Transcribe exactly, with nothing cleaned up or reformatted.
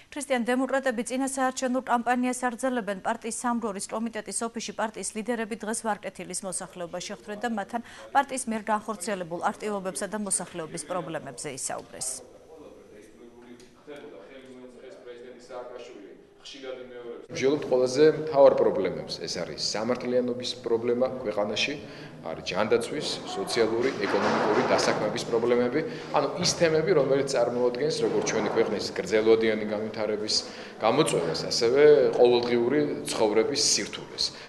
ქრისტიან დემოკრატები წინა საარჩევნურ კამპანიას აგრძელებენ. პარტიის სამგროვის კომიტეტის ოფისში პარტიის ლიდერები დღეს ვარკეთილის მოსახლეობაში ხვდნენ და მათთან პარტიის მიერ განხორციელებულ აქტივობებსა და მოსახლეობის პრობლემებზე ისაუბრეს. ვжелობთ ყველაზე მთავარ პრობლემებს. ეს არის სამართლიანობის პრობლემა ქვეყანაში, არის ჯანდაცვის, სოციალური, ეკონომიკური დასაქმების პრობლემები, ანუ ის თემები, რომელიც წარმოადგენს როგორც ჩვენი ქვეყნის გრძელვადიანი განვითარების გამოწვევას, ასევე ყოველდღიური ცხოვრების სირთულეს.